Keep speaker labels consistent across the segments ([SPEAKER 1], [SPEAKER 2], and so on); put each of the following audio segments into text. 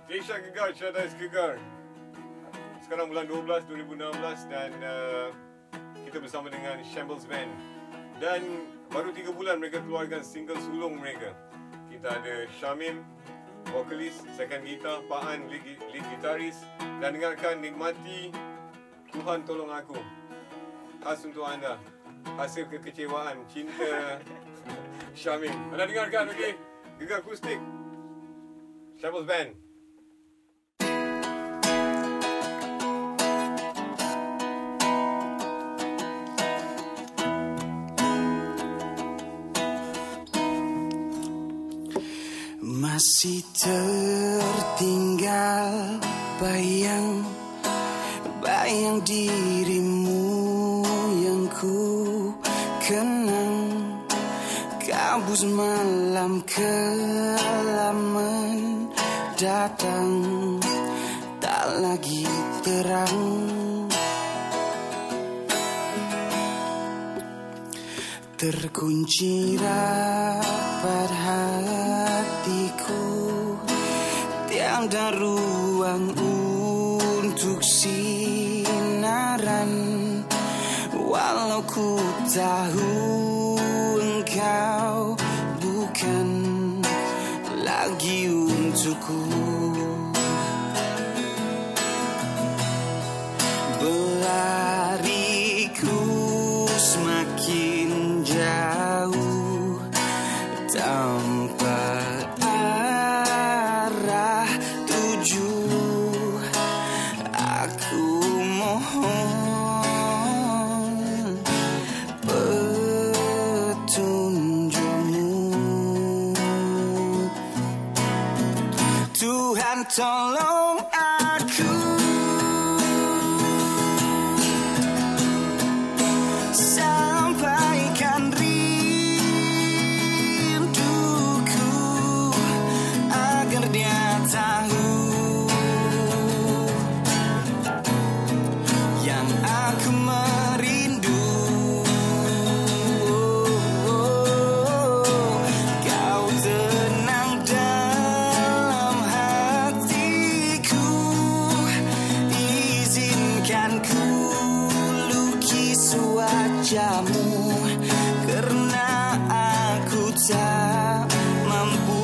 [SPEAKER 1] Keisha Gegar, Shadais Gegar. Sekarang bulan 12, 2016 dan kita bersama dengan Shambles Band. Dan baru 3 bulan mereka keluarkan single sulung mereka. Kita ada Syamim, vokalis, second guitar, Pak An, lead gitaris. Dan dengarkan, nikmati Tuhan Tolong Aku. Khas untuk anda. Hasil kekecewaan, cinta Syamim. Anda dengarkan, okey? Gegar akustik Shambles Band.
[SPEAKER 2] Masih tertinggal bayang dirimu yang ku kenang. Kabus malam kelam datang, tak lagi terang. Terkunci rapat hatiku, tiada ruang untuk sinaran. Walau ku tahu engkau bukan lagi untukku. Berlariku semakin jauh tanpa arah tuju. Aku mohon petunjukmu, Tuhan tolong aku. Sampaikan rinduku agar dia tahu yang aku merindu. Kau tenang dalam hatiku, izinkan ku lukis wajahmu, karena aku tak mampu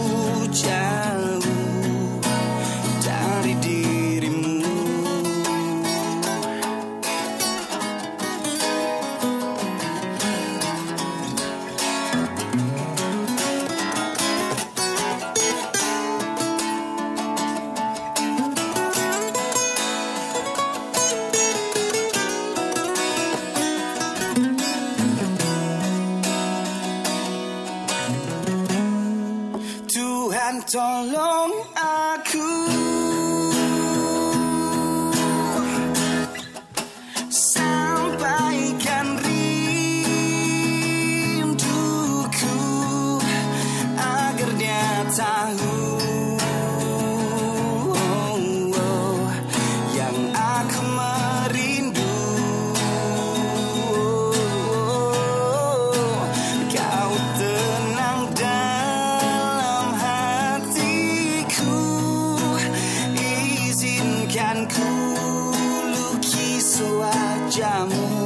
[SPEAKER 2] jauh dari dirimu. Tuhan tolong aku. Sampaikan rinduku agar dia tahu yang aku merindu. Kau tenang dalam hatiku, izinkan ku lukis wajahmu,